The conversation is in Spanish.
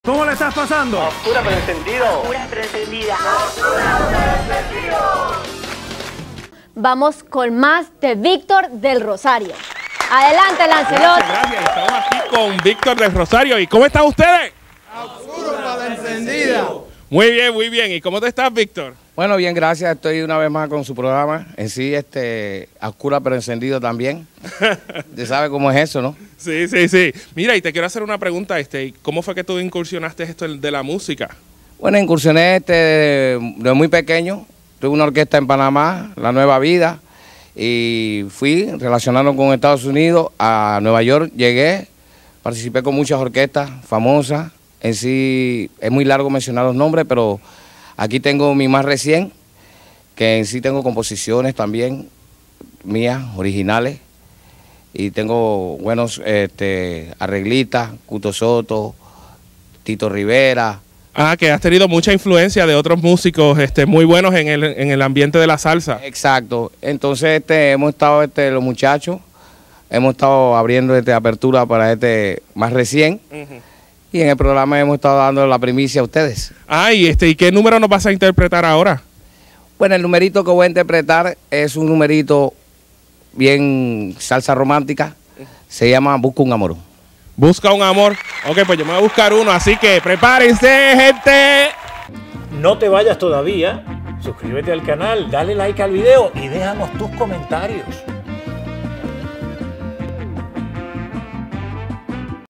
¿Cómo le estás pasando? Oscura pero encendido. Oscura pero encendida. Vamos con más de Víctor del Rosario. Adelante, Lancelot. Gracias. Estamos aquí con Víctor del Rosario. ¿Y cómo están ustedes? Oscuro pero encendida. Muy bien, muy bien. ¿Y cómo te estás, Víctor? Bueno, bien, gracias. Estoy una vez más con su programa. En sí, oscura pero encendido también. Usted sabe cómo es eso, ¿no? Sí, sí, sí. Mira, y te quiero hacer una pregunta. ¿Cómo fue que tú incursionaste esto de la música? Bueno, incursioné de muy pequeño. Tuve una orquesta en Panamá, La Nueva Vida, y fui relacionado con Estados Unidos a Nueva York. Llegué, participé con muchas orquestas famosas. En sí, es muy largo mencionar los nombres, pero aquí tengo mi más recién, que en sí tengo composiciones también mías, originales, y tengo buenos arreglistas, Cuto Soto, Tito Rivera. Ah, que has tenido mucha influencia de otros músicos muy buenos en el ambiente de la salsa. Exacto. Entonces hemos estado, los muchachos, hemos estado abriendo apertura para más recién. Y en el programa hemos estado dando la primicia a ustedes. Ah, ¿y qué número nos vas a interpretar ahora? Bueno, el numerito que voy a interpretar es un numerito bien salsa romántica. Se llama Busca un amor. Busca un amor. Ok, pues yo me voy a buscar uno, así que prepárense, gente. No te vayas todavía. Suscríbete al canal, dale like al video y déjanos tus comentarios.